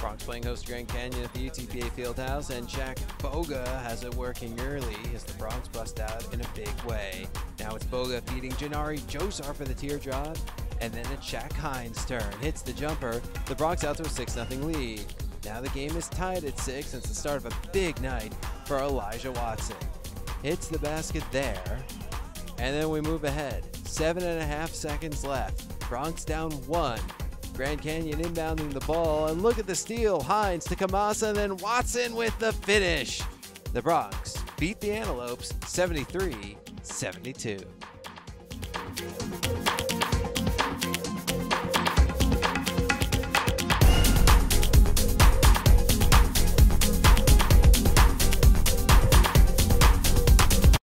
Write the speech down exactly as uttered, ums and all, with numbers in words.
Bronx playing host to Grand Canyon at the U T P A Fieldhouse, and Jack Boga has it working early as the Bronx bust out in a big way. Now it's Boga feeding Janari Josar for the teardrop, and then it's Shaq Hines' turn. Hits the jumper. The Bronx out to a six nothing lead. Now the game is tied at six, and it's the start of a big night for Elijah Watson. Hits the basket there, and then we move ahead. Seven and a half seconds left. Bronx down one. Grand Canyon inbounding the ball, and look at the steal. Hines to Kamasa, and then Watson with the finish. The Bronx beat the Antelopes seventy-three seventy-two.